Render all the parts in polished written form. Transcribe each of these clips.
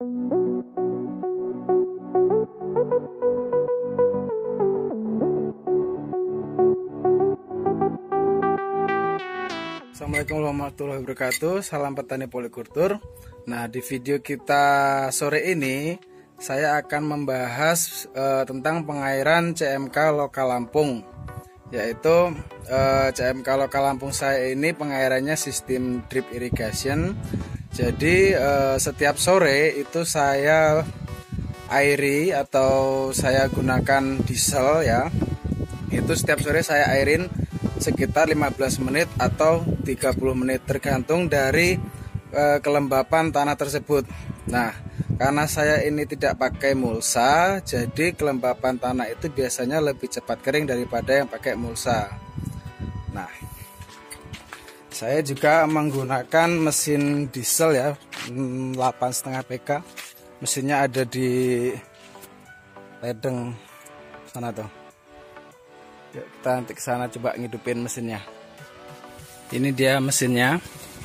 Assalamualaikum warahmatullahi wabarakatuh. Salam petani polikultur. Nah, di video kita sore ini saya akan membahas tentang pengairan CMK Lokal Lampung. Yaitu CMK Lokal Lampung saya ini pengairannya sistem drip irrigation. Jadi setiap sore itu saya airi atau saya gunakan diesel ya. Itu setiap sore saya airin sekitar 15 menit atau 30 menit tergantung dari kelembapan tanah tersebut. Nah, karena saya ini tidak pakai mulsa, jadi kelembapan tanah itu biasanya lebih cepat kering daripada yang pakai mulsa. Nah, saya juga menggunakan mesin diesel ya, 8,5 PK. Mesinnya ada di ledeng sana tuh. Yuk, kita nanti ke sana coba ngidupin mesinnya. Ini dia mesinnya.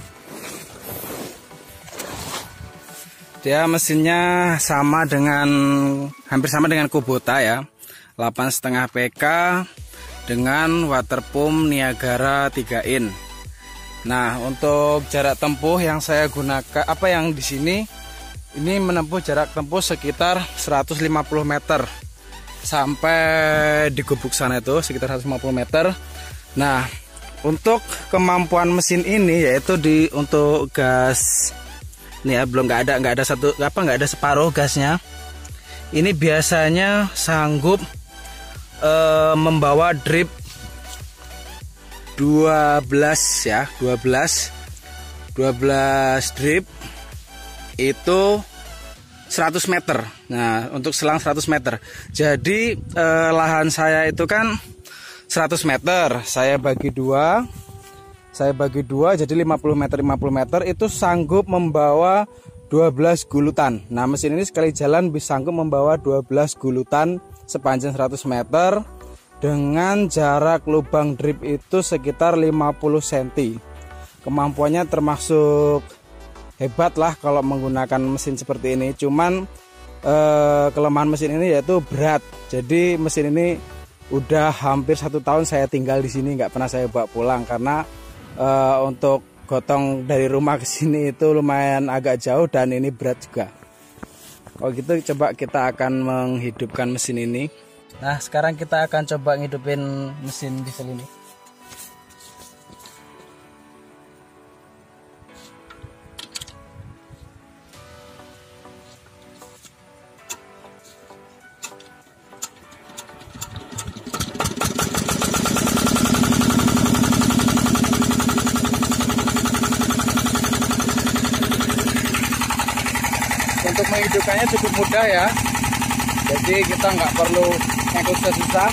Dia mesinnya sama dengan hampir sama dengan Kubota ya. 8,5 PK dengan water pump Niagara 3 in. Nah, untuk jarak tempuh yang saya gunakan yang di sini ini menempuh jarak tempuh sekitar 150 meter. Sampai di gubuk sana itu sekitar 150 meter. Nah, untuk kemampuan mesin ini yaitu untuk gas ini ya, belum nggak ada separuh gasnya. Ini biasanya sanggup membawa drip 12 drip itu 100 meter. Nah, untuk selang 100 meter. Jadi lahan saya itu kan 100 meter. Saya bagi dua jadi 50 meter itu sanggup membawa 12 gulutan. Nah, mesin ini sekali jalan bisa sanggup membawa 12 gulutan sepanjang 100 meter dengan jarak lubang drip itu sekitar 50 cm. Kemampuannya termasuk hebat lah kalau menggunakan mesin seperti ini. Cuman kelemahan mesin ini yaitu berat. Jadi mesin ini udah hampir 1 tahun saya tinggal di sini, nggak pernah saya bawa pulang karena untuk gotong dari rumah ke sini itu lumayan agak jauh dan ini berat juga. Kalau gitu coba kita akan menghidupkan mesin ini. Nah, sekarang kita akan coba ngidupin mesin diesel ini. Untuk menghidupkannya cukup mudah ya, jadi kita nggak perlu yang susah-susah.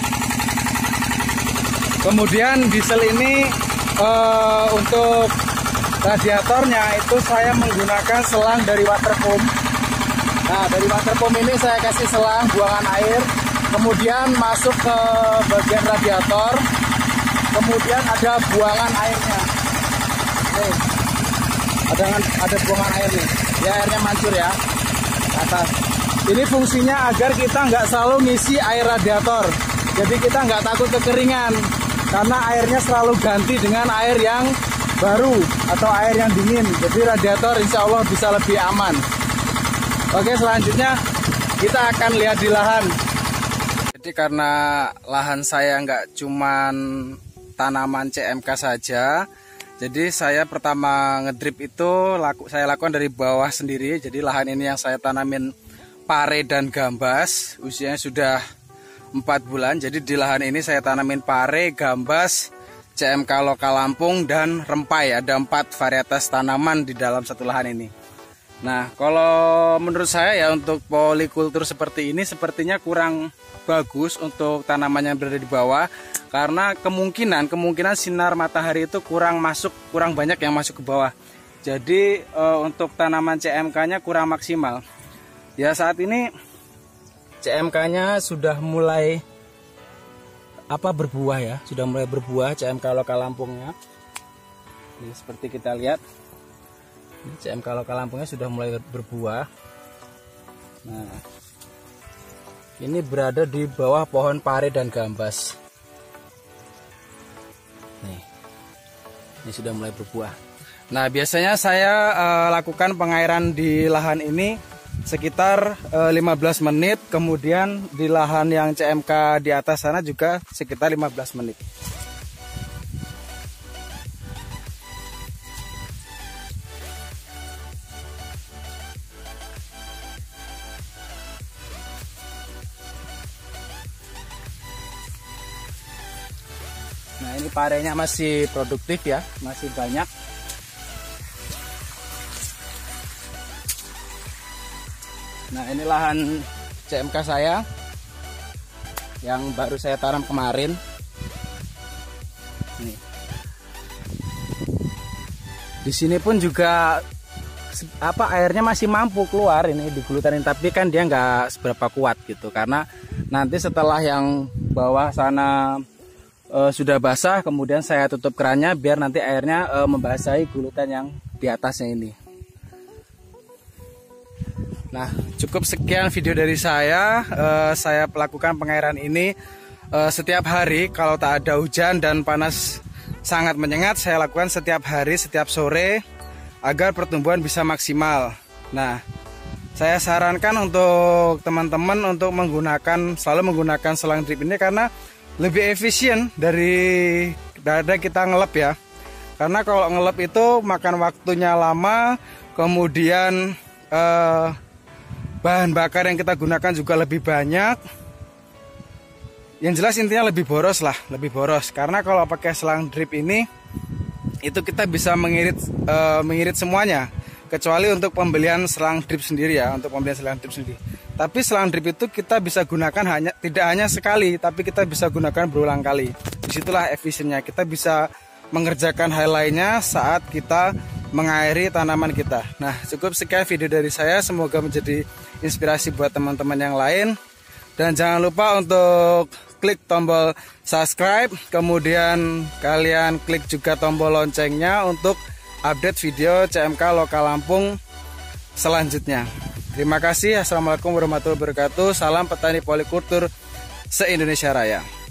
Kemudian diesel ini untuk radiatornya itu saya menggunakan selang dari water pump. Nah, dari water pump ini saya kasih selang buangan air, kemudian masuk ke bagian radiator, kemudian ada buangan airnya. Nih, ada buangan air nih, ya airnya mancur ya atas. Ini fungsinya agar kita nggak selalu ngisi air radiator, jadi kita nggak takut kekeringan karena airnya selalu ganti dengan air yang baru atau air yang dingin, jadi radiator insya Allah bisa lebih aman. Oke, selanjutnya kita akan lihat di lahan. Jadi karena lahan saya nggak cuman tanaman CMK saja, jadi saya pertama ngedrip itu saya lakukan dari bawah sendiri. Jadi lahan ini yang saya tanamin pare dan gambas, usianya sudah 4 bulan. Jadi di lahan ini saya tanamin pare, gambas, CMK Lokal Lampung, dan rempai. Ada 4 varietas tanaman di dalam satu lahan ini. Nah, kalau menurut saya ya untuk polikultur seperti ini sepertinya kurang bagus untuk tanaman yang berada di bawah, karena kemungkinan sinar matahari itu kurang banyak yang masuk ke bawah. Jadi untuk tanaman CMK-nya kurang maksimal. Ya, saat ini CMK-nya sudah mulai berbuah ya, sudah mulai berbuah CMK Lokal Lampungnya. Ini seperti kita lihat, CMK Lokal Lampungnya sudah mulai berbuah. Nah, ini berada di bawah pohon pare dan gambas. Nih, ini sudah mulai berbuah. Nah, biasanya saya lakukan pengairan di lahan ini sekitar 15 menit. Kemudian di lahan yang CMK di atas sana juga sekitar 15 menit. Nah, ini parenya masih produktif ya, masih banyak. Nah, ini lahan CMK saya yang baru saya tanam kemarin. Nih. Di sini pun juga airnya masih mampu keluar ini digulutarin, tapi kan dia nggak seberapa kuat gitu, karena nanti setelah yang bawah sana sudah basah, kemudian saya tutup kerannya biar nanti airnya membasahi gulutan yang di atasnya ini. Nah, cukup sekian video dari saya. Saya melakukan pengairan ini setiap hari. Kalau tak ada hujan dan panas sangat menyengat, saya lakukan setiap hari, setiap sore, agar pertumbuhan bisa maksimal. Nah, saya sarankan untuk teman-teman untuk selalu menggunakan selang drip ini karena lebih efisien daripada kita ngelep ya. Karena kalau ngelep itu makan waktunya lama, kemudian bahan bakar yang kita gunakan juga lebih banyak. Yang jelas intinya lebih boros lah, lebih boros. Karena kalau pakai selang drip ini, itu kita bisa mengirit semuanya. Kecuali untuk pembelian selang drip sendiri ya, untuk pembelian selang drip sendiri. Tapi selang drip itu kita bisa gunakan tidak hanya sekali, tapi kita bisa gunakan berulang kali. Disitulah efisiennya. Kita bisa mengerjakan hal lainnya saat kita mengairi tanaman kita. Nah, cukup sekian video dari saya. Semoga menjadi inspirasi buat teman-teman yang lain. Dan jangan lupa untuk klik tombol subscribe, kemudian kalian klik juga tombol loncengnya untuk update video CMK Lokal Lampung selanjutnya. Terima kasih. Assalamualaikum warahmatullahi wabarakatuh. Salam petani polikultur se-Indonesia Raya.